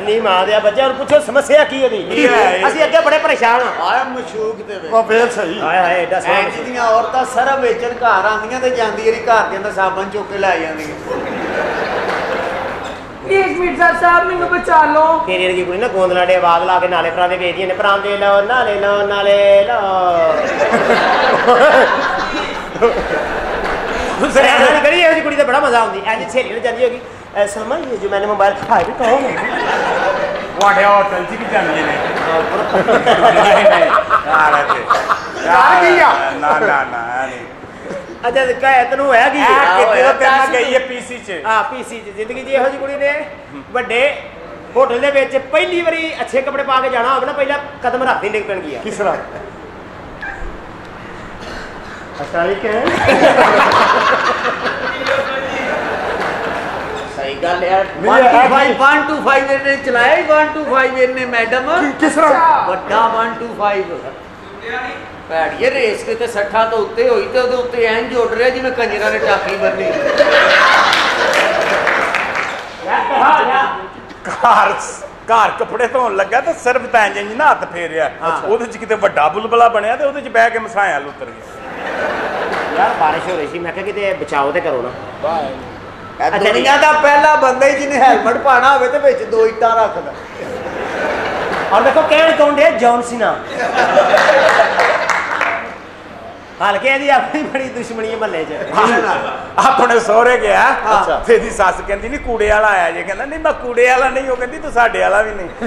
अन्नी मां दे बच्चे और पूछो समस्या की होदी असि अगे बड़े परेशान आया मशूक ते वो फेर सही हाय हाय एडा ऐंज दियां औरतां सरफ वेचण घर आंदियां ते जांदी री घर दे अंदर साबन चुक के लै जांदियां प्लीज मिर्जा साहब मैनू बचा लो तेरी वर्गी कुड़ी ना गोंदला डे आवाज ला के नाले परांदे बेचदियां ने परांदे लो नाले गली ऐसी कुड़ी तो बड़ा मजा आती ऐसी सहेली ने जाती होगी सलमा ये जो मैंने मोबाइल हाय भी कहो वाड़े होटल च भी जांदी ने ना ना ना अच्छा कह तेनू है कि तेरे गई है पीसी च हां पीसी च जिंदगी जी ਇਹੋ ਜੀ ਕੁੜੀ ਨੇ ਵੱਡੇ होटल ਦੇ ਵਿੱਚ ਪਹਿਲੀ ਵਾਰੀ अच्छे कपड़े पा के जाना होवे ना पहला कदम रख नहीं निकल गया किस तरह असाई के सही गल यार 125 ने चलाया 125 ने मैडम किस तरह ਵੱਡਾ 125 ਭੈੜੀਏ ਰੇਸ ਕੇ ਤੇ 60 ਤੋਂ ਉੱਤੇ ਹੋਈ ਤੇ ਉਹਦੇ ਉੱਤੇ ਐਂ ਜੁੜ ਰਿਹਾ ਜਿਵੇਂ ਕੰਜਰਾਂ ਨੇ ਟਾਕੀ ਬੰਨੀ ਘਰ ਕੱਪੜੇ ਧੋਣ ਲੱਗਾ ਤੇ ਸਿਰਫ ਤਾਂ ਇੰਜ ਨਾ ਹੱਥ ਫੇਰਿਆ ਉਹਦੇ ਚ ਕਿਤੇ ਵੱਡਾ ਬੁਲਬਲਾ ਬਣਿਆ ਤੇ ਉਹਦੇ ਚ ਬਹਿ ਕੇ ਮਸਾਇਆ ਲੁੱਤਰ ਗਿਆ यार बारिश हो रही थी मैं कि बचाओ तो करो ना ਦੁਨੀਆ ਦਾ ਪਹਿਲਾ ਬੰਦਾ ਹੀ ਜਿਹਨੇ ਹੈਲਮਟ ਪਾਣਾ ਹੋਵੇ ਤੇ ਵਿੱਚ ਦੋ ਇੱਟਾਂ ਰੱਖਦਾ और देखो कहन कौन दे जॉन सीना हल्के दी अपनी बड़ी दुश्मनी है महल्ले च अपने सोहरे गया तेरी सस कहती नहीं कूड़े वाला आया जे कहना नहीं मैं कूड़े वाला नहीं वो कहती तू साडे वाला भी नहीं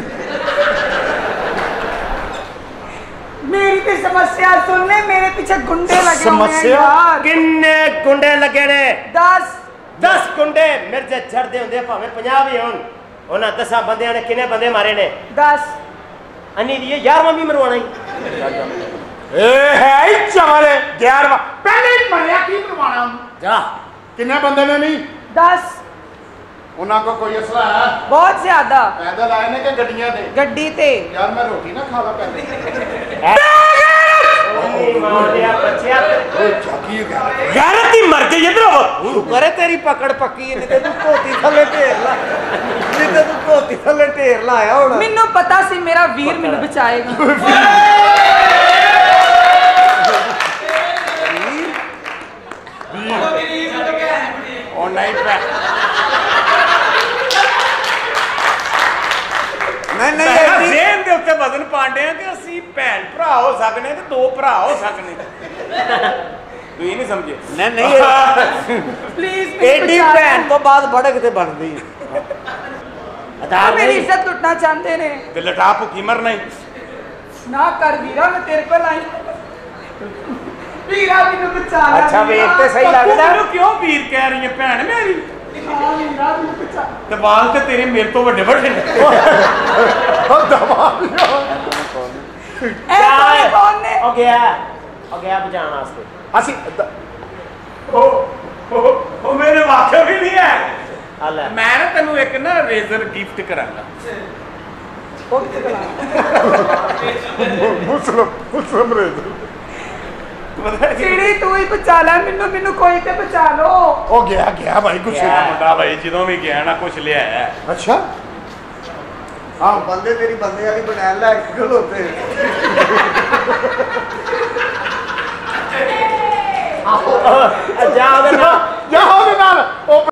मेरी भी समस्या सुन ले मेरे पीछे गुंडे लगे समस्या किन्ने गुंडे लगे ने 10 गुंडे मिर्जे चढ़दे हुंदे भावें 50 भी होण उन्हां 10 बंदियां ने किन्ने बंदे मारे ने 10 अन्नी दी 11वां भी मरवाना ही ए है ही चवल 11वां पहले ही मरिया की मरवाना जा किन्ने बंदे ने नहीं 10 उन्हां को कोई असला है बहुत ज्यादा पैदल आए ने कि गड्डियां ते गड्डी ते यार मैं रोटी ना खावा पहले गैरत ही मर गई इधर करे तेरी पकड़ पक्की है नहीं ते तू धोती थल्ले ढेर ला नहीं ते तू धोती थल्ले ढेर लाया हुण मैनू पता सी मेरा वीर मैनू बचाएगा ओ नहीं पे नहीं जेन दे उत्ते वजन पांडे कि ਅਸੀਂ ਭੈਣ ਭਰਾ ਹੋ ਸਕਨੇ ਤੇ ਦੋ ਭਰਾ ਹੋ ਸਕਨੇ ਤੂੰ ਇਹ ਨਹੀਂ ਸਮਝੇ नहीं प्लीज एडी भैन तो बाद बड़क ते बनदी मेरी इज्जत लुटना चाहते ने ਤੇ ਲਟਾ ਭੁੱਖੀ ਮਰਨਾ ਹੀ ना कर वीरा मैं तेरे पे लाई वीरा मैनू बचा ले अच्छा वीर ते सही लगदा ਮੈਨੂੰ ਕਿਉਂ ਵੀਰ ਕਹਿ ਰਹੀ ਹੈ ਭੈਣ ਮੇਰੀ हां वीरा मैनू बचा ਤੇ ਵਾਲ ਤੇ ਤੇਰੇ ਮੇਰੇ ਤੋਂ ਵੱਡੇ ਵੱਡੇ ਨੇ ਉਹ ਦਵਾ ए कौन ने हो गया बचाने वास्ते ਅਸੀਂ ਉਹ ਮੇਰੇ ਵਾਕਿਆ ਵੀ ਨਹੀਂ ਹੈ हल ਮੈਂ ਨਾ ਤੈਨੂੰ ਇੱਕ ਨਾ ਰੇਜ਼ਰ ਗਿਫਟ ਕਰਾਂਗਾ मुस्लिम रेज़र चिड़ी तू ही बचा ले मैनू मैनू कोई ते बचा लो ओ गया भाई गुस्से का मुंडा भाई ਜਦੋਂ ਵੀ ਗਿਆ ਨਾ ਕੁਛ ਲਿਆ ਹੈ अच्छा हां बंदे तेरी बंदे वाली बना ले खलोते जा जाओ